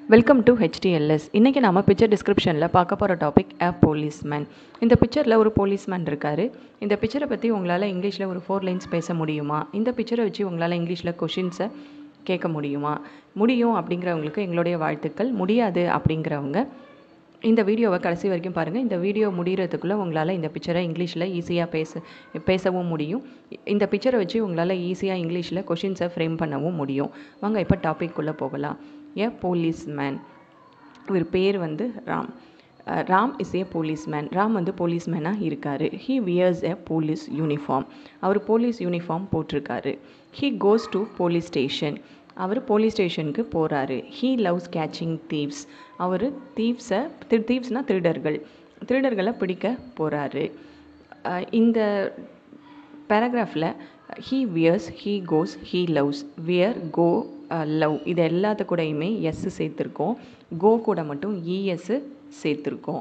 Welcome to HTLS. இன்றைக்கி நம்ம picture டிஸ்கிரிப்ஷனில் பார்க்க போகிற டாபிக் போலீஸ்மேன். இந்த பிக்சரில் ஒரு போலீஸ்மேன் இருக்கார். இந்த பிக்சரை பற்றி உங்களால் இங்கிலீஷில் ஒரு 4 லைன்ஸ் பேச முடியுமா? இந்த பிக்சரை வச்சு உங்களால் இங்கிலீஷில் கொஷின்ஸை கேட்க முடியுமா? முடியும் அப்படிங்கிறவங்களுக்கு எங்களுடைய வாழ்த்துக்கள். முடியாது அப்படிங்கிறவங்க இந்த வீடியோவை கடைசி வரைக்கும் பாருங்கள். இந்த வீடியோ முடிகிறதுக்குள்ளே உங்களால் இந்த பிக்சரை இங்கிலீஷில் ஈஸியாக பேசவும் முடியும். இந்த பிக்சரை வச்சு உங்களால் ஈஸியாக இங்கிலீஷில் கொஷின்ஸை ஃப்ரேம் பண்ணவும் முடியும். வாங்க இப்போ டாபிக்குள்ளே போகலாம். போலீஸ்மேன். இவர் பேர் வந்து ராம். Ram is policeman. ராம் வந்து போலீஸ்மேனாக இருக்கார். He wears police uniform. அவர் போலீஸ் யூனிஃபார்ம் போட்டிருக்காரு. He goes to police station. அவர் போலீஸ் ஸ்டேஷனுக்கு போகிறாரு. He loves catching thieves. அவர் தீவ்ஸ்னால் திருடர்களை பிடிக்க போகிறாரு. இந்த பேராகிராஃபில் he wears, he goes, he loves, wear, go, love இது எல்லாத்து கூடயுமே எஸ் சேர்த்துருக்கோம். கோ கூட மட்டும் இஎஸ் சேர்த்துருக்கோம்.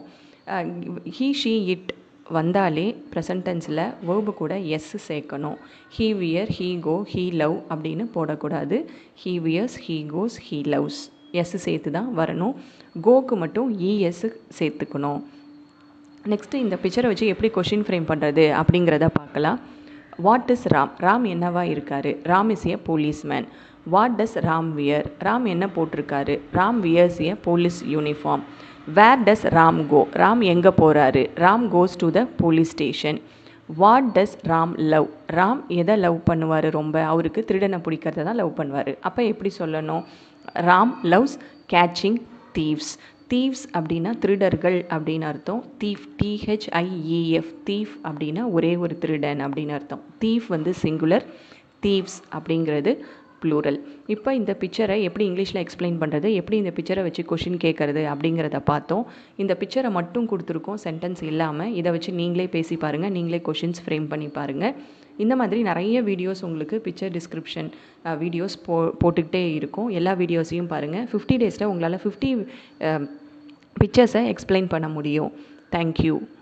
ஹீ, ஷீ, இட் வந்தாலே ப்ரெசன்ட் டென்ஸில் வேர்பு கூட எஸ் சேர்க்கணும். He wear, he go, he love அப்படின்னு போடக்கூடாது. He wears, he goes, he loves S சேர்த்து தான் வரணும். கோக்கு மட்டும் இஎஸ் சேர்த்துக்கணும். நெக்ஸ்ட்டு இந்த பிக்சரை வச்சு எப்படி கொஷின் ஃப்ரேம் பண்ணுறது அப்படிங்கிறத பார்க்கலாம். What is Ram? ராம் என்னவா இருக்கார்? Ram is policeman. What does Ram wear? Ram என்ன போட்டிருக்காரு? Ram wears police uniform. Where does Ram go? Ram எங்கே போகிறாரு? Ram goes to the police station. What does Ram love? Ram எதை லவ் பண்ணுவார்? ரொம்ப அவருக்கு திருடனை பிடிக்கிறத தான் லவ் பண்ணுவார். அப்போ எப்படி சொல்லணும்? Ram loves catching thieves. Thieves அப்படின்னா திருடர்கள் அப்படின்னு அர்த்தம். தீஃப், THIEF, தீஃப் அப்படின்னா ஒரே ஒரு திருடன் அப்படின்னு அர்த்தம். தீஃப் வந்து சிங்குலர், தீவ்ஸ் அப்படிங்கிறது ப்ளூரல். இப்போ இந்த பிக்சரை எப்படி இங்கிலீஷில் எக்ஸ்பிளைன் பண்ணுறது, எப்படி இந்த பிக்சரை வச்சு கொஷின் கேட்குறது அப்படிங்கிறத பார்த்தோம். இந்த பிக்சரை மட்டும் கொடுத்துருக்கோம், சென்டென்ஸ் இல்லாமல். இதை வச்சு நீங்களே பேசி பாருங்கள், நீங்களே கொஷின்ஸ் ஃப்ரேம் பண்ணி பாருங்கள். இந்த மாதிரி நிறைய வீடியோஸ் உங்களுக்கு பிக்சர் டிஸ்கிரிப்ஷன் வீடியோஸ் போட்டுக்கிட்டே இருக்கும். எல்லா வீடியோஸையும் பாருங்கள். 50 டேஸில் உங்களால் 50 பிக்சர்ஸை எக்ஸ்பிளைன் பண்ண முடியும். தேங்க்யூ.